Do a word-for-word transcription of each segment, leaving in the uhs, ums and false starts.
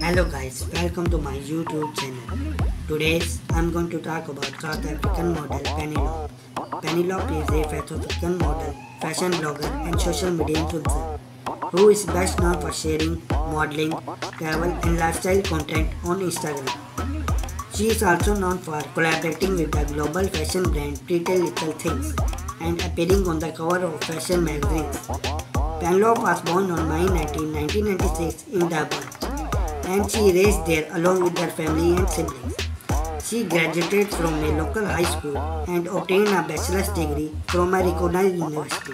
Hello guys, welcome to my YouTube channel. Today I'm going to talk about South African model Penelope. Penelope is a South African model, fashion blogger and social media influencer who is best known for sharing modeling, travel and lifestyle content on Instagram. She is also known for collaborating with the global fashion brand Pretty Little Things and appearing on the cover of fashion magazines. Penelope was born on May nineteenth, nineteen ninety-six in Durban, and she raised there along with her family and siblings. She graduated from a local high school and obtained a bachelor's degree from a recognized university.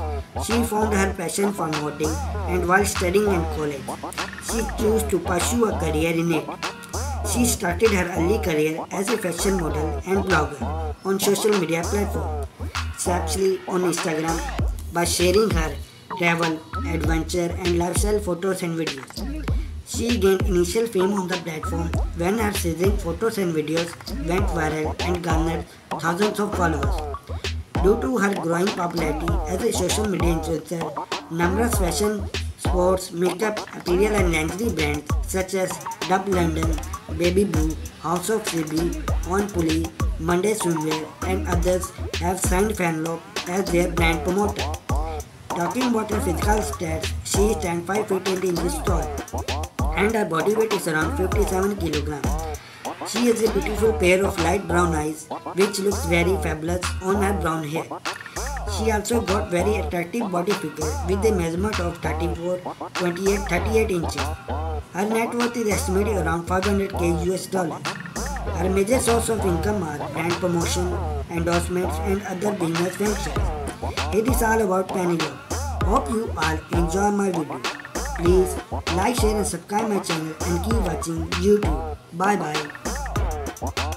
She found her passion for modeling, and while studying in college, she chose to pursue a career in it. She started her early career as a fashion model and blogger on social media platforms, especially on Instagram, by sharing her travel, adventure and lifestyle photos and videos. She gained initial fame on the platform when her sizzling photos and videos went viral and garnered thousands of followers. Due to her growing popularity as a social media influencer, numerous fashion, sports, makeup, apparel and lingerie brands such as Dub London, Baby Blue, House of C B, On Pulley, Monday Swimwear and others have signed Penelope as their brand promoter. Talking about her physical stats, she stands five feet eight inches tall and her body weight is around fifty-seven kilograms. She has a beautiful pair of light brown eyes which looks very fabulous on her brown hair. She also got very attractive body figure with a measurement of thirty-four, twenty-eight, thirty-eight inches. Her net worth is estimated around five hundred K U S dollars. Her major source of income are brand promotion, endorsements and other business ventures. It is all about Penelope. Hope you all enjoy my video. Please like, share and subscribe my channel and keep watching YouTube. Bye bye.